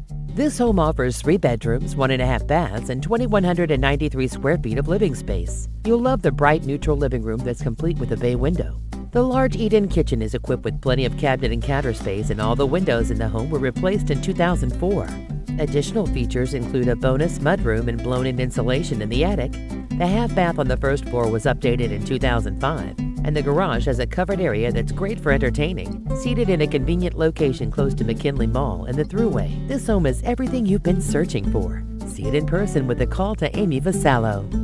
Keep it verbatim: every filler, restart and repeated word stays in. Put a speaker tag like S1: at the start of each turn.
S1: This home offers three bedrooms, one and a half baths, and two thousand one hundred ninety-three square feet of living space. You'll love the bright, neutral living room that's complete with a bay window. The large eat-in kitchen is equipped with plenty of cabinet and counter space, and all the windows in the home were replaced in two thousand four. Additional features include a bonus mudroom and blown-in insulation in the attic. The half bath on the first floor was updated in two thousand five, and the garage has a covered area that's great for entertaining. Seated in a convenient location close to McKinley Mall and the Thruway, this home is everything you've been searching for. See it in person with a call to Amy Vasallo.